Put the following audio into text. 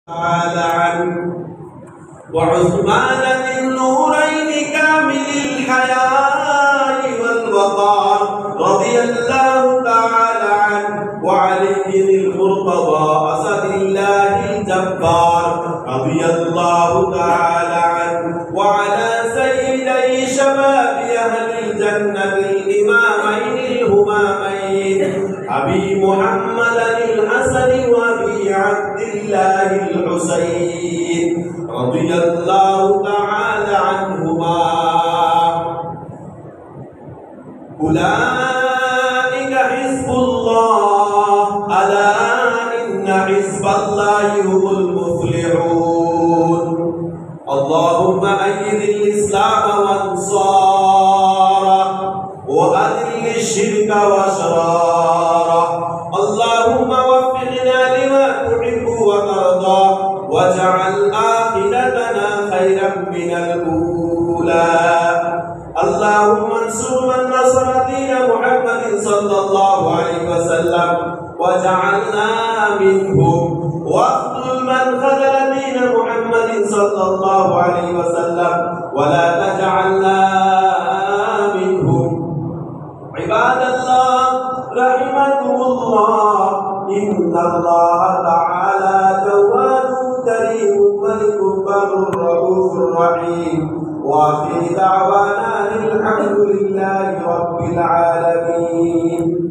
تعالى عنه وعثمان ذي النورين كامل الحياء والوقار رضي الله تعالى عنه وعلي ذي المرتضى أسد الله الجبار رضي الله تعالى عنه وعلى سيدي شباب أهل الجنة الإمامين الهمامين أبي محمد الحسن وأبي عبد الله الحسين رضي الله تعالى عنهما. أولئك حزب الله ألا إن حزب الله هم المفلحون. اللهم أيد الإسلام وانصاره وأذل الشرك وأشراره. اللهم وفقنا لما تحب وترضى واجعل آخرتنا خيرا من الأولى. اللهم انصر من نصر دين محمد صلى الله عليه وسلم وجعلنا منهم واخذل من خذل دين محمد صلى الله عليه وسلم ولا تجعلنا منهم. عباد الله رحمكم الله إن الله تعالى تواب كريم ملك بر رؤوف رحيم. وآخر دعوانا الحمد لله رب العالمين.